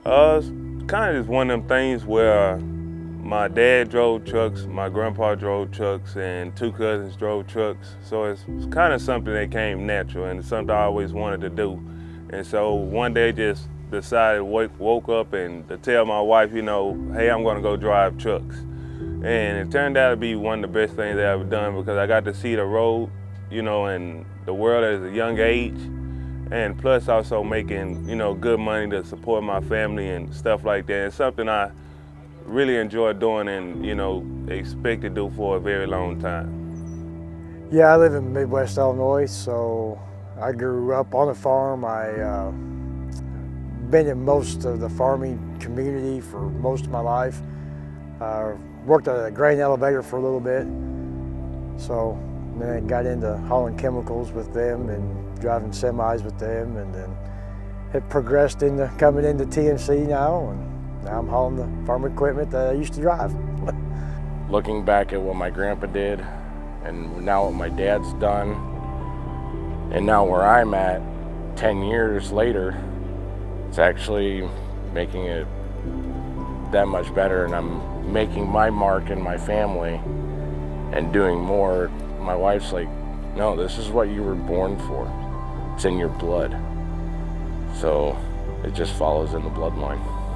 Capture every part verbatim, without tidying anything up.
Uh, it's kind of just one of them things where my dad drove trucks, my grandpa drove trucks, and two cousins drove trucks. So it's, it's kind of something that came natural, and it's something I always wanted to do. And so one day just decided, wake, woke up and to tell my wife, you know, hey, I'm gonna go drive trucks. And it turned out to be one of the best things that I've done because I got to see the road, you know, and the world at a young age. And plus also making, you know, good money to support my family and stuff like that. It's something I really enjoy doing and, you know, expect to do for a very long time. Yeah, I live in Midwest Illinois, so I grew up on a farm. I uh, been in most of the farming community for most of my life. Uh, worked at a grain elevator for a little bit, so then got into hauling chemicals with them and driving semis with them, and then it progressed into coming into T M C now, and now I'm hauling the farm equipment that I used to drive. Looking back at what my grandpa did, and now what my dad's done, and now where I'm at ten years later, it's actually making it that much better, and I'm making my mark in my family and doing more. My wife's like, no, this is what you were born for. It's in your blood. So it just follows in the bloodline.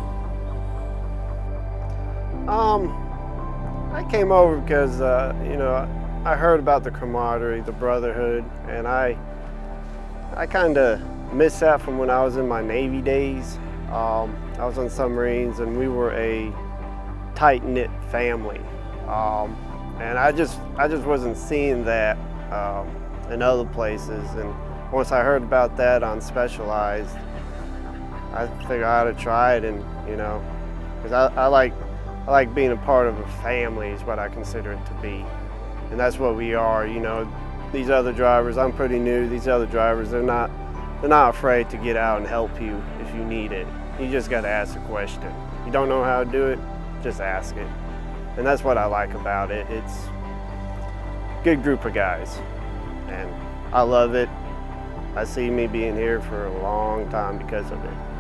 Um, I came over because, uh, you know, I heard about the camaraderie, the brotherhood, and I, I kind of missed that from when I was in my Navy days. Um, I was on submarines, and we were a tight-knit family. Um, and I just, I just wasn't seeing that um, in other places. And once I heard about that on Specialized, I figured I ought to try it, and you know, because I, I like, I like being a part of a family is what I consider it to be, and that's what we are. You know, these other drivers, I'm pretty new. These other drivers, they're not, they're not afraid to get out and help you if you need it. You just got to ask a question. You don't know how to do it, just ask it, and that's what I like about it. It's a good group of guys, and I love it. I see me being here for a long time because of it.